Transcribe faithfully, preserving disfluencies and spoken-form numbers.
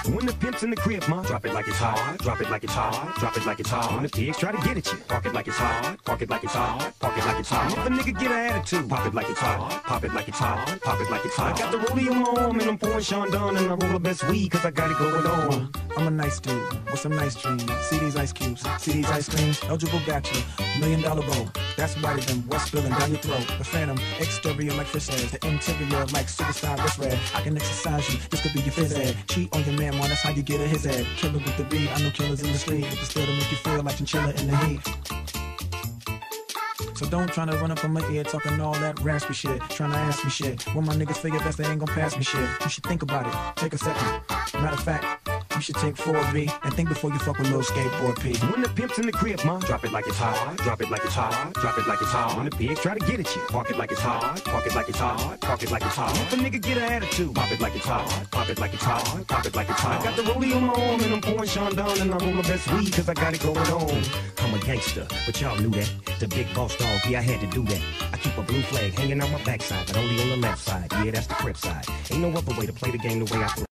When the pimp's in the crib, ma, drop it like it's hot. Drop it like it's hot. Drop it like it's hot. When the pigs try to get at you, park it like it's hot. Park it like it's hot. Park it like it's hot. If a nigga get an attitude, pop it like it's hot. Pop it like it's hot. Pop it like it's hot. I got the rollie on my arm and I'm pouring Sean Don and I roll the best weed cause I got it going on. I'm a nice dude with some nice dreams. See these ice cubes, see these ice creams. Eligible bachelor, million dollar bowl. That's whiter than what's spilling down your throat. The phantom, exterior like fish eggs. The interior like suicide wrist red. I can exercise you, this could be your phys ed. Cheat on your man, man, that's how you get a his head. Killer with the B, I know killers in the street. But still to make you feel like chinchilla in the heat. So don't try to run up on my ear talking all that raspy shit. Trying to ask me shit. When my niggas figure best, they ain't gon' pass me shit. You should think about it. Take a second. Matter of fact, you should take four B and think before you fuck with little skateboard P. When the pimp's in the crib, ma, drop it like it's hot. Drop it like it's hot. Drop it like it's hot. When the pigs try to get at you, park it like it's hot. Park it like it's hot. Park it like it's hot. If a nigga get an attitude, pop it like it's hot. Pop it like it's hot. Pop it like it's hot. I got the rollie on my arm and I'm pouring Sean Don and I roll the best weed cause I got it going on. I'm a gangster, but y'all knew that. The big boss dog, yeah, I had to do that. I keep a blue flag hanging out my backside, but only on the left side. Yeah, that's the crib side. Ain't no other way to play the game the way I play.